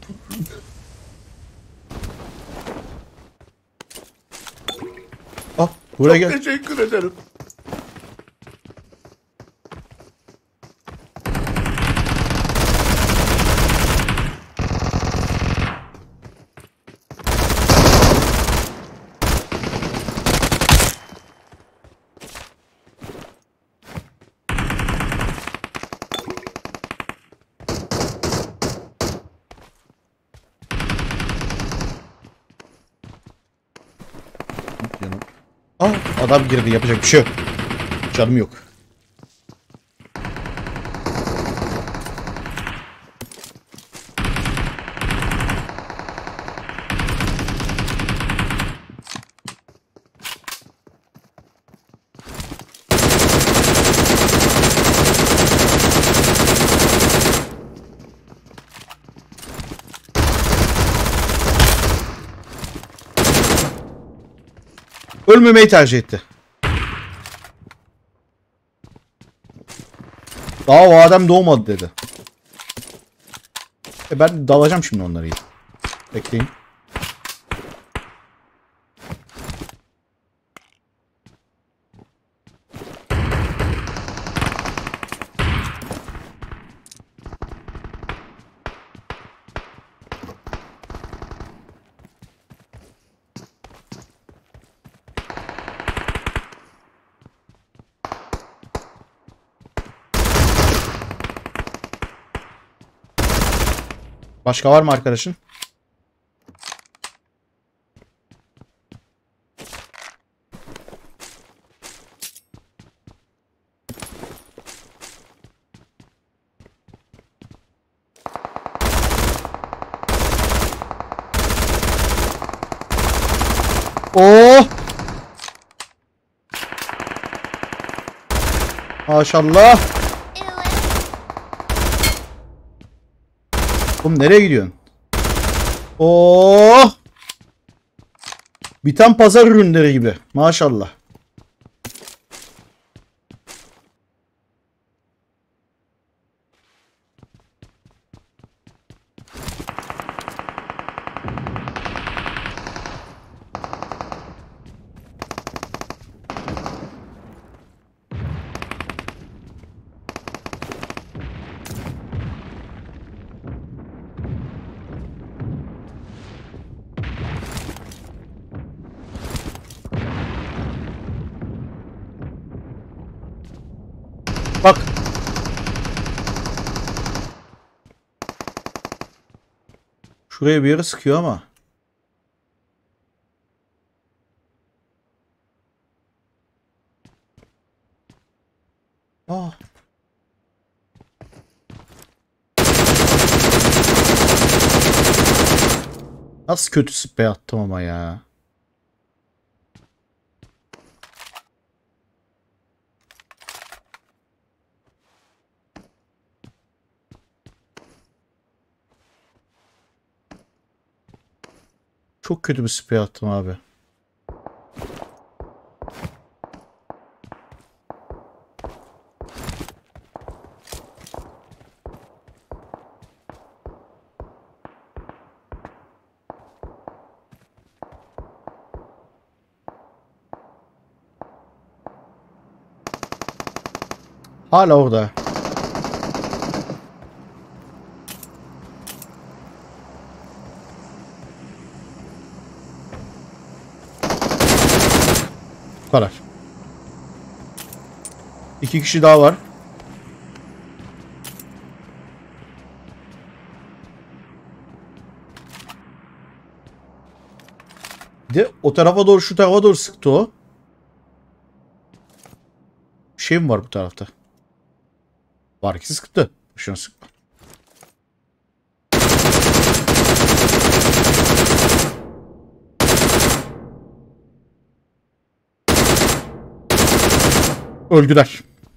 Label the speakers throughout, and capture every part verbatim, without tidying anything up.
Speaker 1: Ah, buraya gel.
Speaker 2: Teşekkür ederim.
Speaker 1: Canım. Ah, adam girdi, yapacak bir şey yok. Canım yok. Ölmemeyi tercih etti. Daha o adam doğmadı dedi. E ben dalacağım şimdi onları iyi. Bekleyin. Başka var mı arkadaşın? Oh! Maşallah. Oğlum nereye gidiyorsun? Oh! Biten pazar ürünleri gibi. Maşallah. Bak. Şuraya bir yere sıkıyor ama. Ah. Nasıl kötü sprey attım ama ya. Çok kötü bir sprey attım abi. Hala orada. Bu kadar. İki kişi daha var. Bir de o tarafa doğru, şu tarafa doğru sıktı o. Bir şey mi var bu tarafta? Var ki sıktı. Şunu sıkma. Öldüler.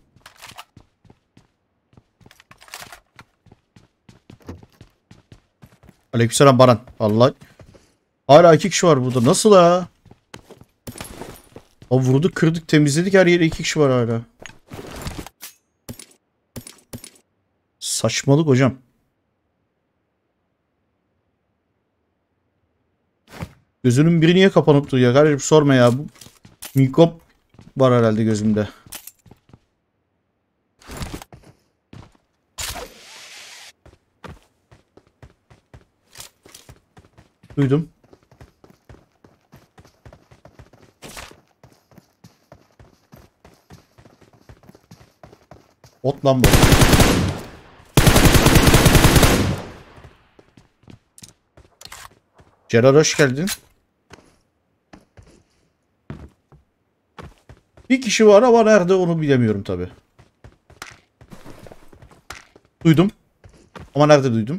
Speaker 1: Aleykümselam Baran. Vallahi hala iki kişi var burada. Nasıl ya? O vurduk, kırdık, temizledik, her yere iki kişi var hala. Saçmalık hocam. Gözünün biri niye kapanıp duruyor? Kardeşim sorma ya. Bu mikrop var herhalde gözümde. Duydum. Ot lan bu. Celal hoş geldin. Bir kişi var ama nerede onu bilemiyorum tabi. Duydum. Ama nerede duydum?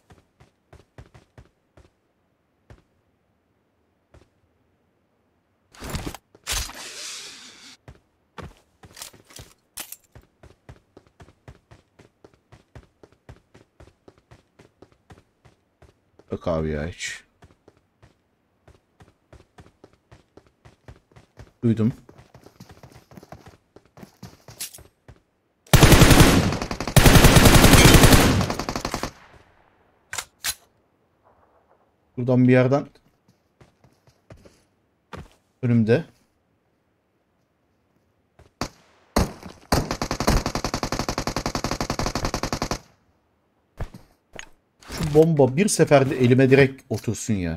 Speaker 1: Yok abi ya hiç. Duydum. Buradan bir yerden önümde. Şu bomba bir seferde elime direkt otursun ya.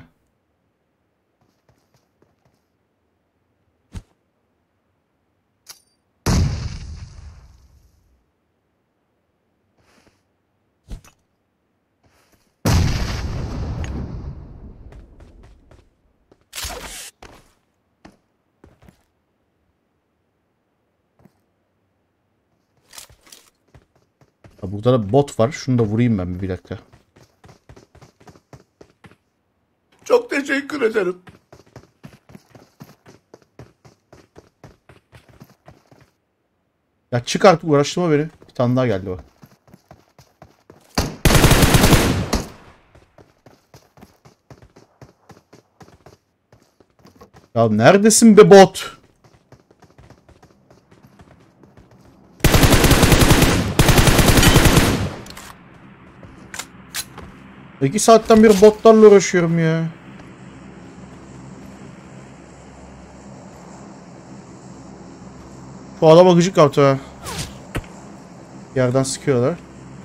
Speaker 1: Ha, burada da bot var. Şunu da vurayım ben bir, bir dakika.
Speaker 2: Çok teşekkür ederim.
Speaker 1: Ya çık artık, uğraştırma beni. Bir tane daha geldi bak. Ya neredesin be bot? İki saatten beri botlarla uğraşıyorum ya. Bu adama gıcık kaptı ha. Yerden sıkıyorlar.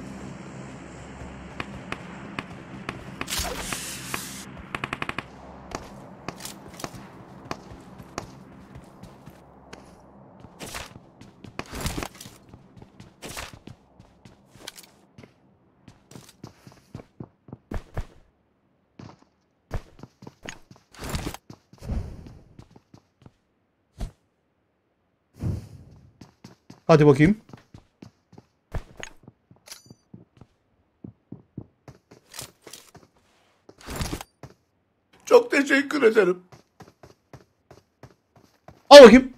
Speaker 1: Hadi bakayım.
Speaker 2: Çok teşekkür ederim.
Speaker 1: Al bakayım.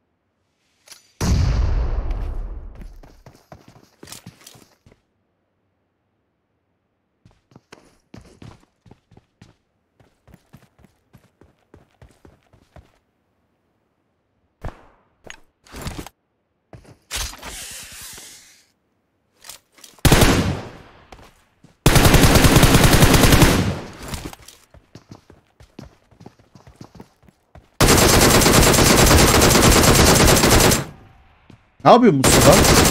Speaker 1: Ne yapıyor Mustafa?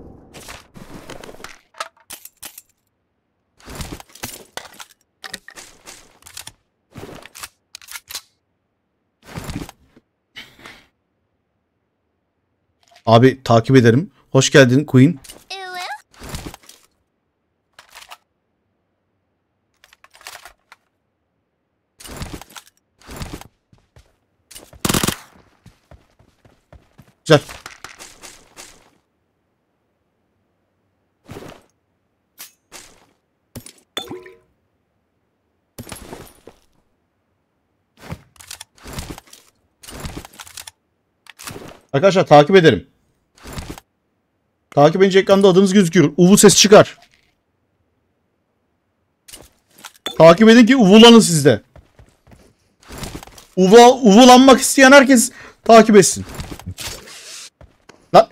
Speaker 1: Abi takip ederim. Hoş geldin Queen. Güzel. Arkadaşlar takip ederim. Takip edince ekranda adınız gözüküyor. Uvu ses çıkar. Takip edin ki uvulanın sizde. Uva, uvulanmak isteyen herkes takip etsin. Lan.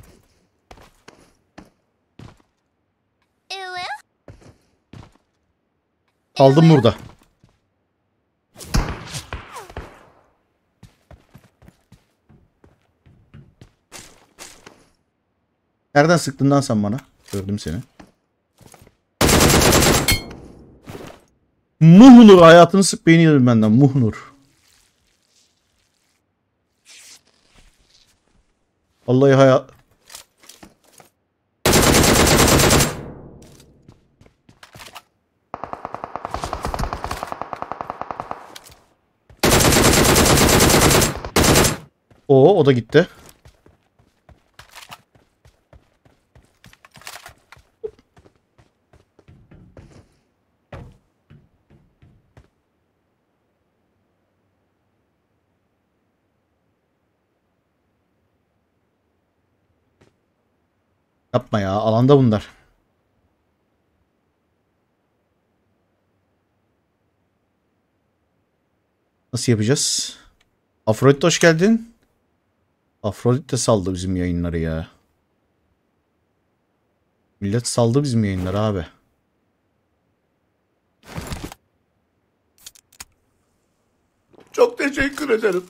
Speaker 1: Kaldım burada. Nereden sıktın lan sen bana? Gördüm seni. Muhnur, hayatını sık beni yedim benden. Muhnur. Vallahi hayat... O, o da gitti. Yapma ya, alanda bunlar. Nasıl yapacağız? Afrodit hoş geldin. Afrodit de saldı bizim yayınları ya. Millet saldı bizim yayınları abi.
Speaker 2: Çok teşekkür ederim.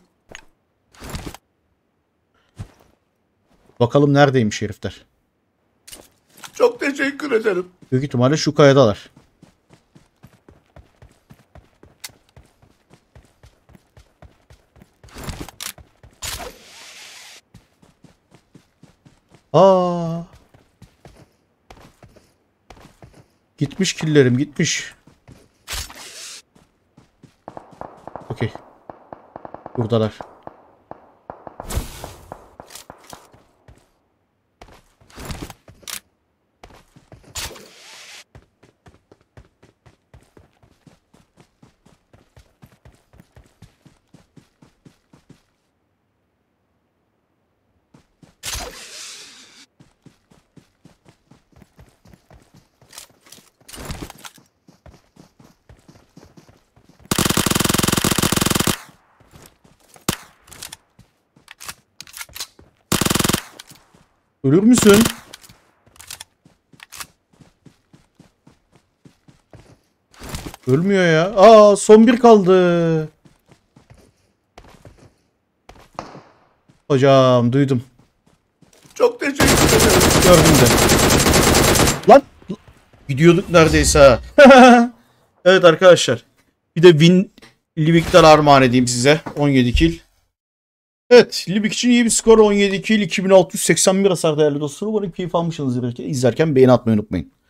Speaker 1: Bakalım neredeymiş herifler.
Speaker 2: Çok teşekkür ederim.
Speaker 1: Büyük ihtimalle şu kayadalar. Aa. Gitmiş killerim, gitmiş. Okey. Buradalar. Ölür müsün? Ölmüyor ya. Aa, son bir kaldı. Hocam duydum.
Speaker 2: Çok teşekkür ederim.
Speaker 1: Gördüm de. Lan gidiyorduk neredeyse. Evet arkadaşlar. Bir de win Livik'ten armağan edeyim size. on yedi kill. Evet, Livik için iyi bir skor. on yedi kill, iki bin altı yüz seksen bir hasar değerli dostlar. Umarım keyif almışsınızdır izlerken. Beğeni atmayı unutmayın.